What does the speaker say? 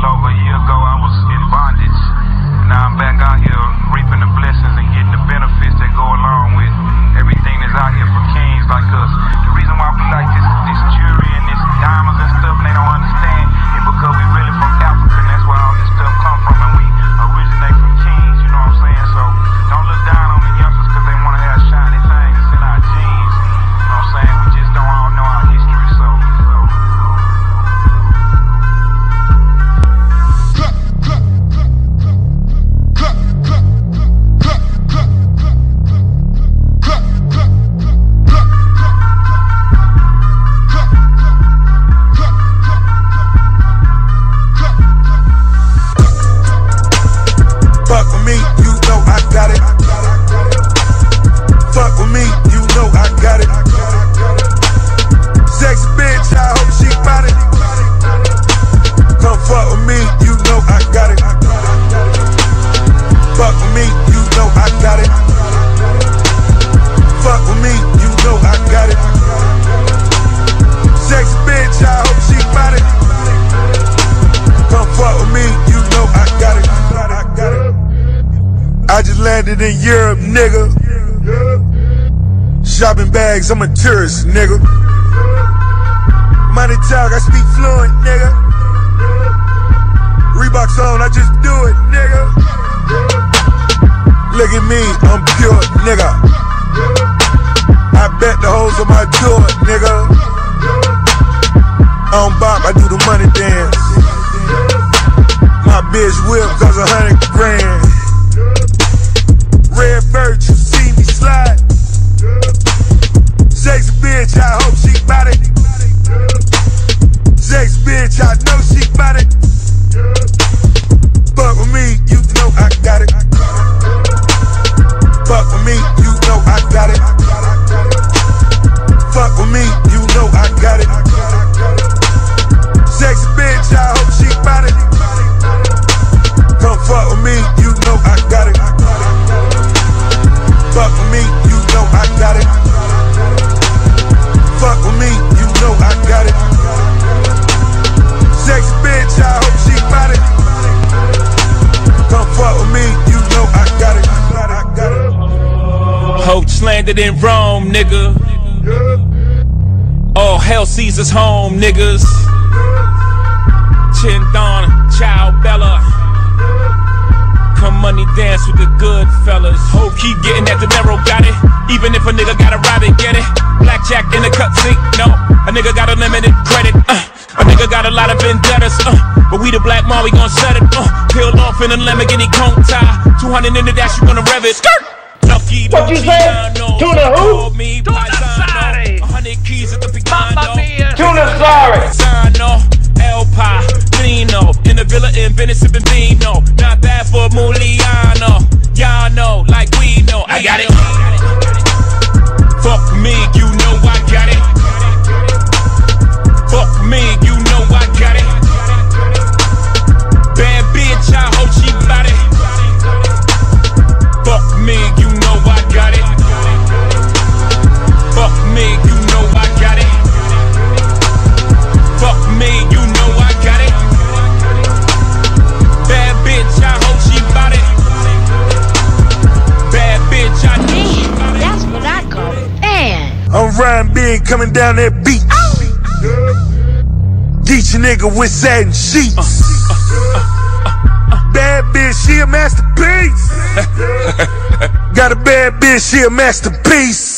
little over a year ago, I was in bondage. Now I'm back out here reaping the blessings and getting the benefits that go along with everything that's out here for kings like us. The reason why we like this jewelry and this diamonds and stuff, and they don't understand, is because we really from Africa, and that's where all this stuff come from, and we originate from kings, you know what I'm saying? So don't look down on the youngsters because they want to have shiny things. It's in our genes, you know what I'm saying? We just don't all know our history, so. Fuck with me, you know I got it. Fuck with me, you know I got it. Sexy bitch, I hope she got it. Come fuck with me, you know I got it. Fuck with me, you know I got it. Fuck with me, you know I got it. Sexy bitch, I hope she got it. Come fuck with me, you know I got it. I just landed in Europe, nigga. Shopping bags, I'm a tourist, nigga. Money talk, I speak fluent, nigga. Reeboks on, I just do it, nigga. Look at me, I'm pure, nigga. I bet the hoes on my door, nigga. I don't bop, I do the money dance. My bitch whip cause 100 grand. Red bird, you see me slide. Sexy bitch, I hope she bout it. Sexy bitch, I know she bout it. Fuck with me, you know I got it. Fuck with me, you know I got it. Fuck with me, you know I got it. Sexy bitch, I hope she bout it. Come fuck with me, you know I got it. Fuck with me, you know I got it. Fuck with me, you know I got it. Sexy bitch, I hope she got it. Come fuck with me, you know I got it. Hoach landed in Rome, nigga. All hell Caesar's home, niggas. Chin-Don, Ciao Bella. Come money dance with the good fellas. Ho, keep getting that dinero, got it. Even if a nigga gotta rob it, get it. Blackjack in the cutscene, no. A nigga got unlimited credit, A nigga got a lot of vendettas, But we the black mom, we gon' set it, Peeled off in a Lamborghini cone tie. 200 in the dash, you gonna rev it. Skirt! Lucky, what you say? Tuna who? Tuna sorry. 100 keys at the piano. Tuna sorry. El Padrino, in the villa in Venice sipping vino. Not bad for Muliano. Y'all know, like we know. I got it. Fuck me, you know I got it. Fuck me, you know I got it. Bad bitch, I hope she bout it. Fuck me, you know I got it. Fuck me, you know I got it. Fuck me, you know I got it. Bad bitch, I hope she bout it. Bad bitch, I know she bout it. That's what I call it. Man. I'm riding big, coming down that beach. Get your nigga with satin sheets. Bad bitch, she a masterpiece. Got a bad bitch, she a masterpiece.